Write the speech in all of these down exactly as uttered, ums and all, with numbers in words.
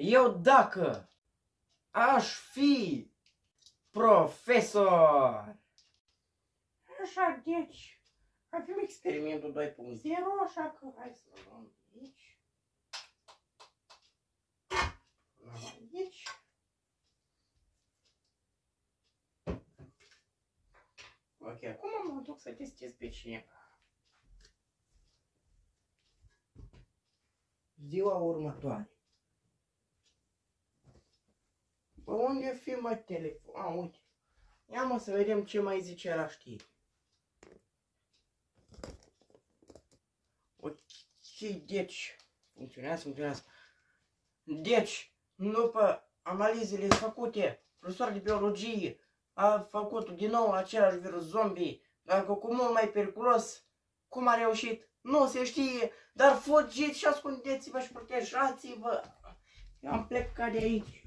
Eu dacă aș fi profesor. Așa, deci, avem experimentul doi punct zero, așa că hai să luăm aici. Luăm aici. Ok, acum mă duc să testez pe cineva. Ziua următoare. Bă, unde fi mă telefon? A, uite. Ia mă să vedem ce mai zice la știri. Ok, deci, funcționează, funcționează. Deci, după analizele făcute, profesorul de biologie a făcut din nou același virus zombie, dacă cu mult mai periculos. Cum a reușit? Nu se știe, dar fugiți și ascundeți-vă și protejați-vă. Eu am plecat de aici.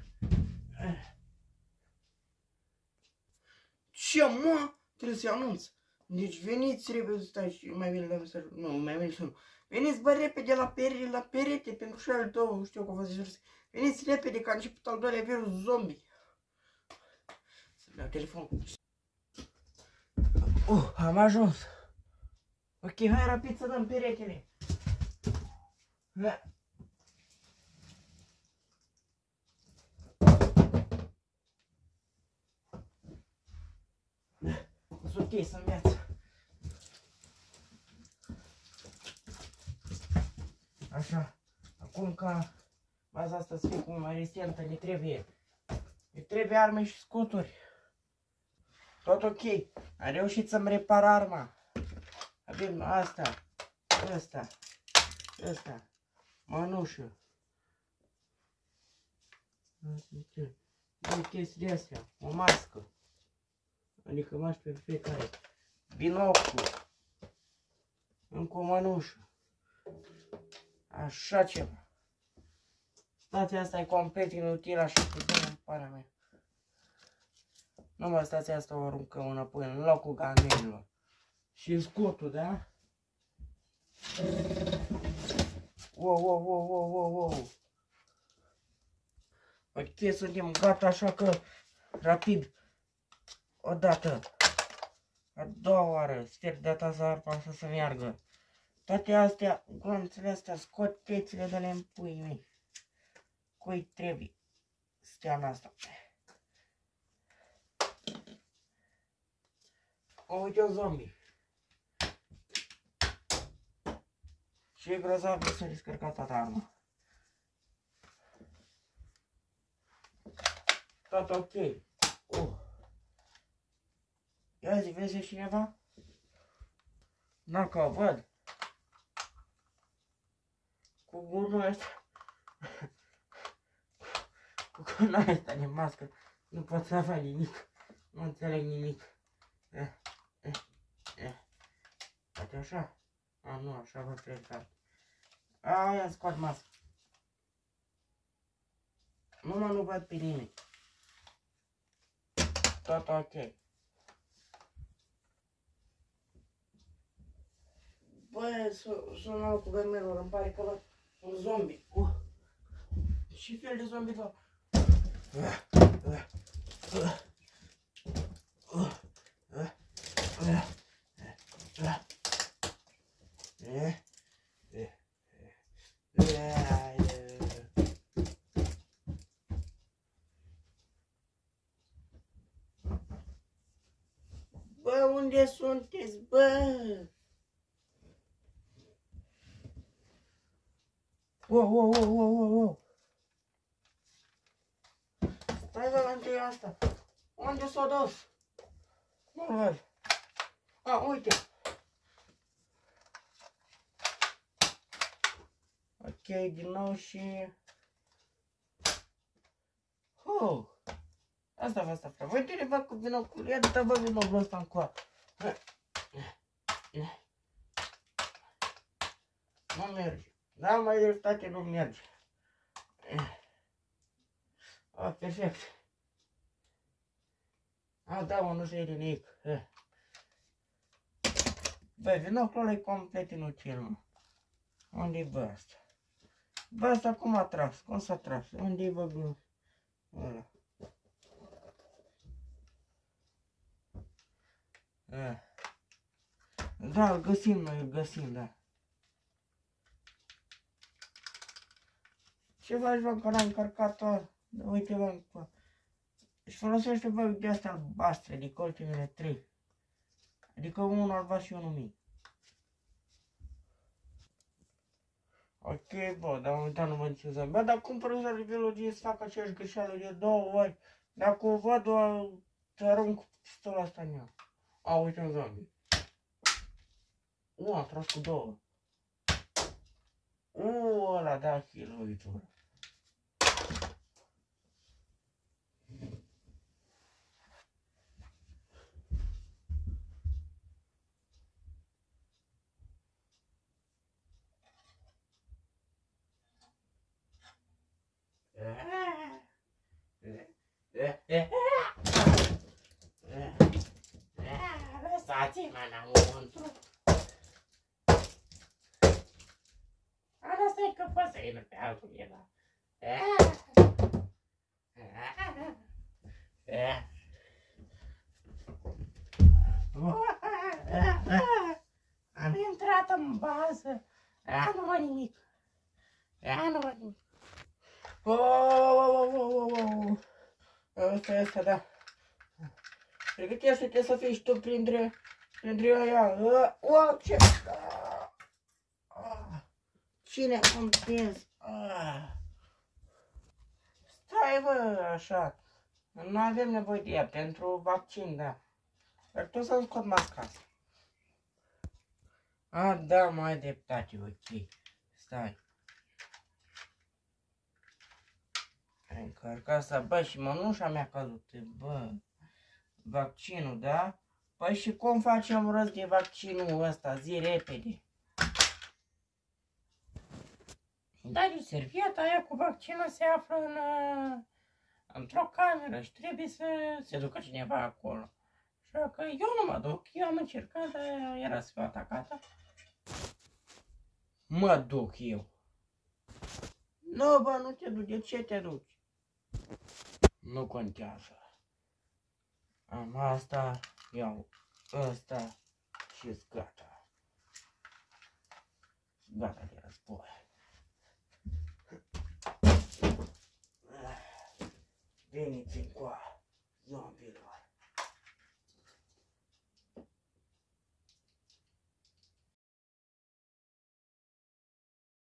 Ce, mă? Trebuie să-i anunț. Deci veniți repede, stai și mai bine la mesaj. Nu, mai bine să nu. Veniți, bă, repede la perete, la perete, pentru și al tău, știu că vă zic. Veniți repede, că a început al doilea virus zombie. Să-mi iau telefonul. Uh, am ajuns. Ok, hai rapid să dăm peretele. Da. Sunt ok să-mi viață. Așa, acum ca baza asta să fie cum mai rezistentă, ne trebuie. Ne trebuie arme și scuturi. Tot ok. Am reușit să-mi repar arma. Avem asta, ăsta, ăsta, mănușă. Două chestii de astea, o mască. Adică mași pe fiecare. Binoclu. Încă o mănușă. Așa ceva. Stația asta e complet inutilă, așa că dă în pana mea. Numai stația asta o aruncăm înapoi în locul gamenilor. Și scutul, da? Wow, wow, wow, wow, wow, wow. Ok, suntem gata, așa că rapid. O dată. A doua oară. Sper de data să arpa să se meargă. Toate astea, glonțele astea, scoteți-le de le în puii mei. Cui trebuie stea în asta. O, uite un zombie. Și e grozav de s-a descărcat toată arma. Tot ok. Uh. Ia zi, vezi cineva? Dacă o văd. Cu gunul ăsta. Cu gunul ăsta de mască. Nu pot să fac nimic. Nu înțeleg nimic. Eh, eh, eh. Poate așa? A, nu, așa vă plecat. Aia, scot mască. Numai nu văd pe nimeni. Tot ok. Bă, sună cu gămelor, îmi pare că văd un zombie. Uh. Ce fel de zombie văd? Uh. Uh. Uh. Uh. Uh. Uh. Uh. Uh. Bă, unde sunteți, bă? Wow, wow, wow, wow, wow, wow. Stai la întâi asta. Unde s-a dus? Nu-l văd. A, uite. Ok, din nou și... Oh! Asta vă asta, frate. Voi te fac cu binocul. Ia dă-te vă binocul ăsta încoa. Nu merge. Da, mai dreptate nu merge. Oh, perfect. A, da, mă, nu se vede nimic. Bă, binoclul ăla e complet inutil, mă. Unde-i bă asta? Bă, asta cum a tras? Cum s-a tras? Unde-i bă ăla? A. Da, îl găsim noi, îl găsim, da. Ce faci, bă, că n-am încărcat-o? Uite, bă, își folosește, bă, de astea albastre, de ultimele trei. Adică unul albastru și unul mic. Ok, bă, dar am uitat, nu mă zice să... Bă, dar cum profesorul de biologie să facă aceeași greșeală de două ori? Dacă o văd, o să arunc pistolul ăsta în ea. A, uite un zombie. U, am tras cu două. U, ăla da și lovitură. Lăsați-mă înăuntru. Asta e că poți să ină pe altul ăla. Am intrat în bază. Nu văd nimic. Nu văd nimic. Ăsta, ăsta, da. Pregătește-te să fii și tu printre, printre aia. O, ce? Cine a împins? Stai, bă, așa. Nu avem nevoie de ea pentru vaccin, da. Dar tu să-mi scot masca asta. A, da, mai ai dreptate, ok. Stai. Ai încărcat asta, bă, și mănușa mi-a căzut, bă. Vaccinul, da? Păi și cum facem rost de vaccinul ăsta? Zi repede. Dar servieta aia cu vaccinul se află în, într-o cameră și trebuie să se ducă cineva acolo. Așa că eu nu mă duc, eu am încercat, dar era să fiu atacată. Mă duc eu. Nu, bă, nu te duci, de ce te duci? Nu contează. Am asta, iau ăsta și-s gata. Gata de război.